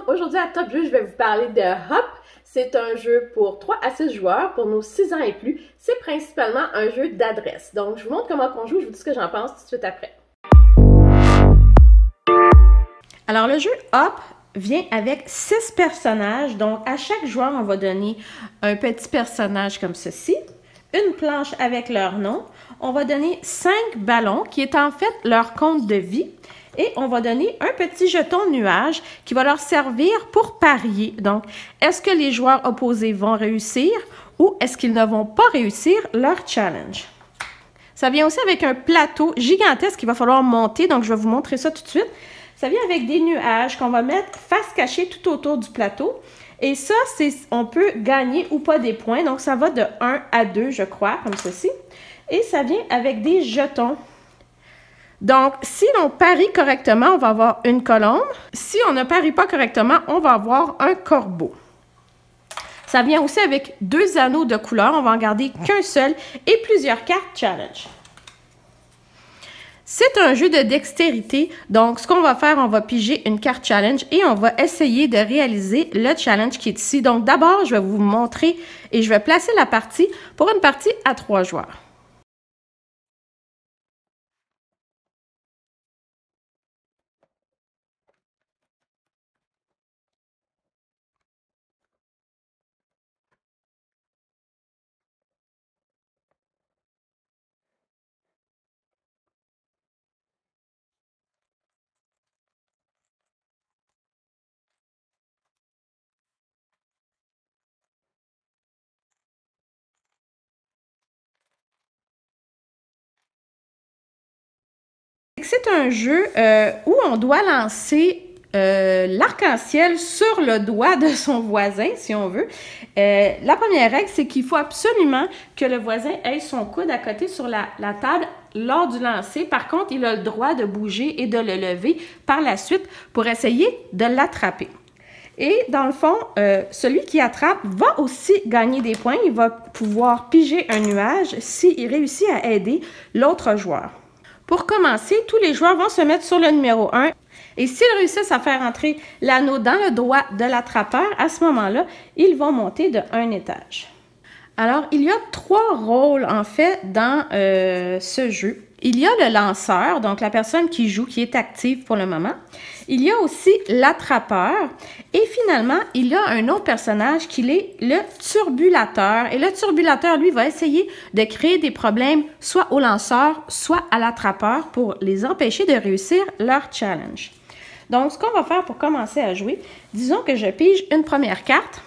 aujourd'hui à Top Jeu, je vais vous parler de Hop. C'est un jeu pour 3 à 6 joueurs, pour nos 6 ans et plus. C'est principalement un jeu d'adresse. Donc, je vous montre comment on joue, je vous dis ce que j'en pense tout de suite après. Alors, le jeu Hop vient avec 6 personnages. Donc, à chaque joueur, on va donner un petit personnage comme ceci, une planche avec leur nom. On va donner 5 ballons, qui est en fait leur compte de vie. Et on va donner un petit jeton nuage qui va leur servir pour parier. Donc, est-ce que les joueurs opposés vont réussir ou est-ce qu'ils ne vont pas réussir leur challenge? Ça vient aussi avec un plateau gigantesque qu'il va falloir monter. Donc, je vais vous montrer ça tout de suite. Ça vient avec des nuages qu'on va mettre face cachée tout autour du plateau. Et ça, on peut gagner ou pas des points. Donc, ça va de 1 à 2, je crois, comme ceci. Et ça vient avec des jetons. Donc, si l'on parie correctement, on va avoir une colombe. Si on ne parie pas correctement, on va avoir un corbeau. Ça vient aussi avec 2 anneaux de couleur. On va en garder qu'un seul et plusieurs cartes challenge. C'est un jeu de dextérité. Donc, ce qu'on va faire, on va piger une carte challenge et on va essayer de réaliser le challenge qui est ici. Donc, d'abord, je vais vous montrer et je vais placer la partie pour une partie à 3 joueurs. C'est un jeu où on doit lancer l'arc-en-ciel sur le doigt de son voisin, si on veut. La première règle, c'est qu'il faut absolument que le voisin ait son coude à côté sur la table lors du lancer. Par contre, il a le droit de bouger et de le lever par la suite pour essayer de l'attraper. Et dans le fond, celui qui attrape va aussi gagner des points. Il va pouvoir piger un nuage s'il réussit à aider l'autre joueur. Pour commencer, tous les joueurs vont se mettre sur le numéro 1 et s'ils réussissent à faire entrer l'anneau dans le doigt de l'attrapeur, à ce moment-là, ils vont monter de 1 étage. Alors, il y a 3 rôles, en fait, dans ce jeu. Il y a le lanceur, donc la personne qui joue, qui est active pour le moment. Il y a aussi l'attrapeur. Et finalement, il y a un autre personnage qui est le turbulateur. Et le turbulateur, lui, va essayer de créer des problèmes soit au lanceur, soit à l'attrapeur pour les empêcher de réussir leur challenge. Donc, ce qu'on va faire pour commencer à jouer, disons que je pige une première carte.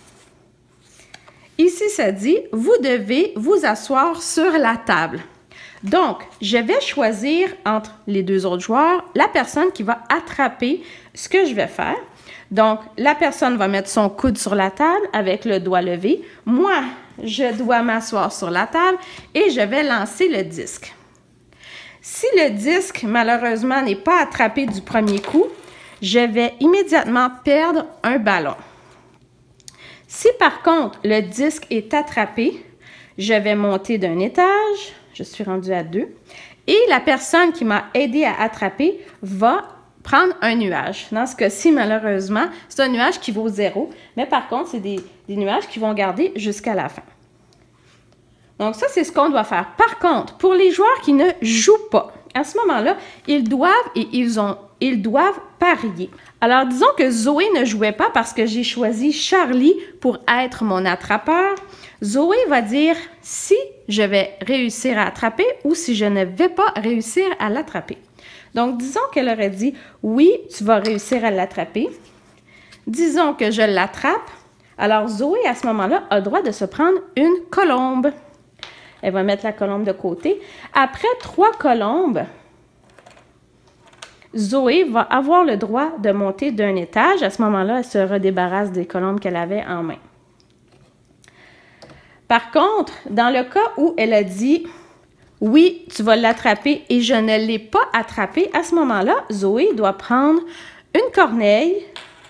Ici, ça dit « Vous devez vous asseoir sur la table ». Donc, je vais choisir entre les 2 autres joueurs la personne qui va attraper ce que je vais faire. Donc, la personne va mettre son coude sur la table avec le doigt levé. Moi, je dois m'asseoir sur la table et je vais lancer le disque. Si le disque, malheureusement, n'est pas attrapé du premier coup, je vais immédiatement perdre un ballon. Si par contre, le disque est attrapé, je vais monter d'un étage. Je suis rendue à 2. Et la personne qui m'a aidé à attraper va prendre un nuage. Dans ce cas-ci, malheureusement, c'est un nuage qui vaut 0. Mais par contre, c'est des nuages qui vont garder jusqu'à la fin. Donc ça, c'est ce qu'on doit faire. Par contre, pour les joueurs qui ne jouent pas, à ce moment-là, ils doivent parier. Alors, disons que Zoé ne jouait pas parce que j'ai choisi Charlie pour être mon attrapeur. Zoé va dire si je vais réussir à attraper ou si je ne vais pas réussir à l'attraper. Donc, disons qu'elle aurait dit oui, tu vas réussir à l'attraper. Disons que je l'attrape. Alors, Zoé, à ce moment-là, a le droit de se prendre une colombe. Elle va mettre la colombe de côté. Après 3 colombes, Zoé va avoir le droit de monter d'un étage. À ce moment-là, elle se redébarrasse des colombes qu'elle avait en main. Par contre, dans le cas où elle a dit « Oui, tu vas l'attraper » et je ne l'ai pas attrapé, à ce moment-là, Zoé doit prendre une corneille.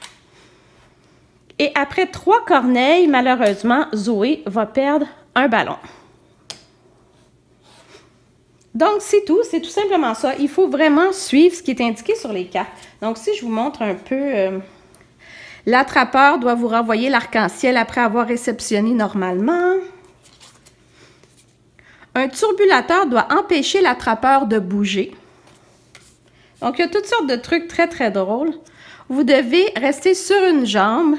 Et après 3 corneilles, malheureusement, Zoé va perdre un ballon. Donc, c'est tout simplement ça. Il faut vraiment suivre ce qui est indiqué sur les cartes. Donc, si je vous montre un peu L'attrapeur doit vous renvoyer l'arc-en-ciel après avoir réceptionné normalement. Un turbulateur doit empêcher l'attrapeur de bouger. Donc, il y a toutes sortes de trucs très, très drôles. Vous devez rester sur une jambe.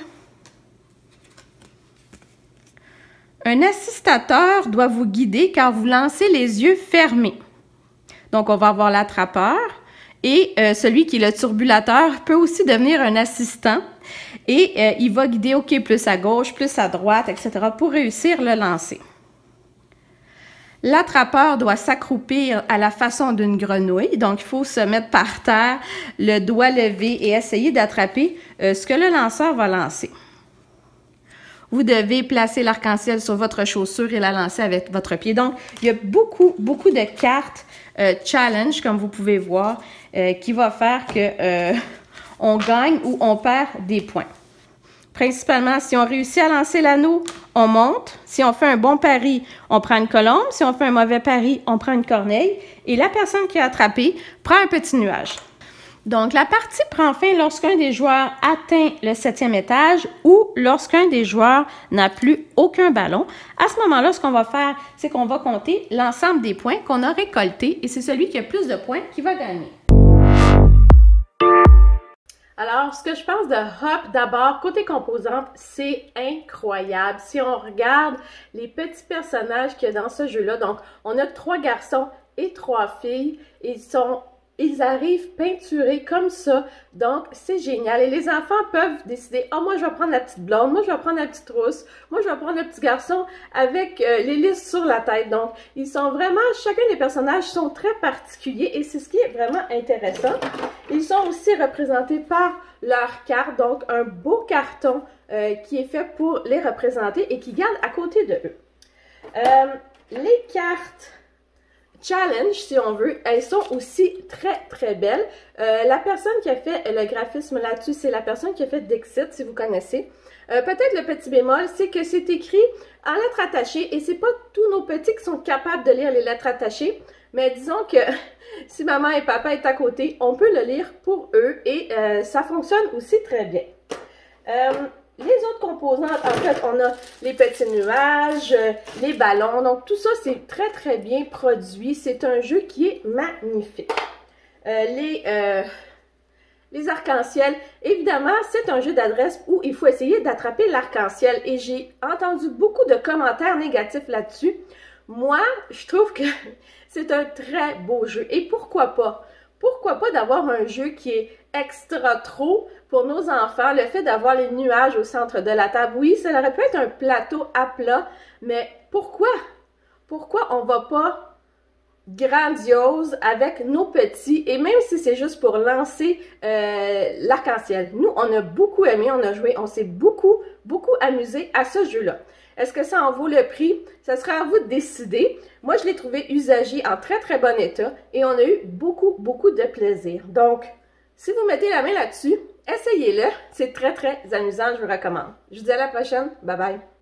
Un assistateur doit vous guider car vous lancez les yeux fermés. Donc, on va avoir l'attrapeur et celui qui est le turbulateur peut aussi devenir un assistant et il va guider, OK, plus à gauche, plus à droite, etc. pour réussir le lancer. L'attrapeur doit s'accroupir à la façon d'une grenouille. Donc, il faut se mettre par terre, le doigt levé et essayer d'attraper ce que le lanceur va lancer. Vous devez placer l'arc-en-ciel sur votre chaussure et la lancer avec votre pied. Donc, il y a beaucoup de cartes challenge, comme vous pouvez voir, qui va faire que on gagne ou on perd des points. Principalement, si on réussit à lancer l'anneau, on monte. Si on fait un bon pari, on prend une colombe. Si on fait un mauvais pari, on prend une corneille. Et la personne qui a attrapé prend un petit nuage. Donc, la partie prend fin lorsqu'un des joueurs atteint le 7e étage ou lorsqu'un des joueurs n'a plus aucun ballon. À ce moment-là, ce qu'on va faire, c'est qu'on va compter l'ensemble des points qu'on a récoltés et c'est celui qui a plus de points qui va gagner. Alors, ce que je pense de Hop, d'abord, côté composante, c'est incroyable. Si on regarde les petits personnages qu'il y a dans ce jeu-là, donc on a 3 garçons et 3 filles, et ils arrivent peinturés comme ça, donc c'est génial. Et les enfants peuvent décider, « Ah, moi je vais prendre la petite blonde, moi je vais prendre la petite rousse, moi je vais prendre le petit garçon avec les lisses sur la tête. » Donc, ils sont vraiment, chacun des personnages sont très particuliers et c'est ce qui est vraiment intéressant. Ils sont aussi représentés par leur carte, donc un beau carton qui est fait pour les représenter et qui garde à côté de eux. Les cartes challenge, si on veut, elles sont aussi très belles. La personne qui a fait le graphisme là-dessus, c'est la personne qui a fait Dixit, si vous connaissez. Peut-être le petit bémol, c'est que c'est écrit en lettres attachées et c'est pas tous nos petits qui sont capables de lire les lettres attachées, mais disons que si maman et papa est à côté, on peut le lire pour eux et ça fonctionne aussi très bien. Les autres composantes, en fait, on a les petits nuages, les ballons. Donc, tout ça, c'est très bien produit. C'est un jeu qui est magnifique. Les arcs-en-ciel, évidemment, c'est un jeu d'adresse où il faut essayer d'attraper l'arc-en-ciel. Et j'ai entendu beaucoup de commentaires négatifs là-dessus. Moi, je trouve que c'est un très beau jeu. Et pourquoi pas? Pourquoi pas d'avoir un jeu qui est extra trop pour nos enfants, le fait d'avoir les nuages au centre de la table. Oui, ça aurait pu être un plateau à plat, mais pourquoi? Pourquoi on va pas grandiose avec nos petits, et même si c'est juste pour lancer l'arc-en-ciel. Nous, on a beaucoup aimé, on a joué, on s'est beaucoup amusé à ce jeu-là. Est-ce que ça en vaut le prix? Ça sera à vous de décider. Moi, je l'ai trouvé usagé en très bon état et on a eu beaucoup de plaisir. Donc, si vous mettez la main là-dessus, essayez-le. C'est très amusant, je vous recommande. Je vous dis à la prochaine. Bye bye.